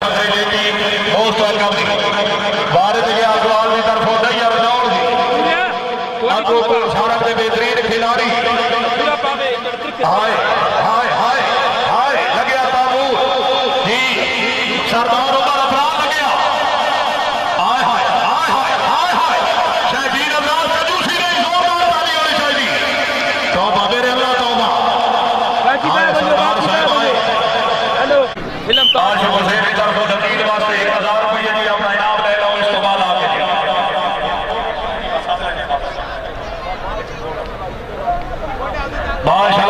बेहतरीन खिलाड़ी हाय हाय हाय हाय लगे ताबूर जी सरदार उमर अफराद लगे हाय हाय हाय हाय हाय हाय शहबीर अल्लाह कजूसी ने जोरदार ताली होनी चाहिए। तौबा मेरे अल्लाह तौबा सरदार साहब आए हेलो फिल्म आज हुसैन की तरफ तकीद वास्ते 1000 रुपये जी अपना इनाम ले लो। इस तो बाद आके बादशाह